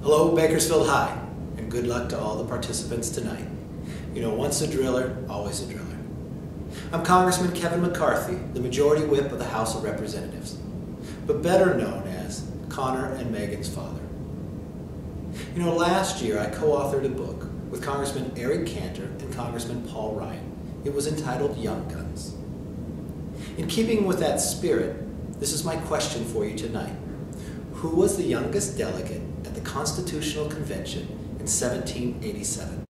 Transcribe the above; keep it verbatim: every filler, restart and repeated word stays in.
Hello, Bakersfield High, and good luck to all the participants tonight. You know, once a driller, always a driller. I'm Congressman Kevin McCarthy, the Majority Whip of the House of Representatives, but better known as Connor and Megan's father. You know, last year I co-authored a book with Congressman Eric Cantor and Congressman Paul Ryan. It was entitled Young Guns. In keeping with that spirit, this is my question for you tonight. Who was the youngest delegate at the Constitutional Convention in seventeen eighty-seven?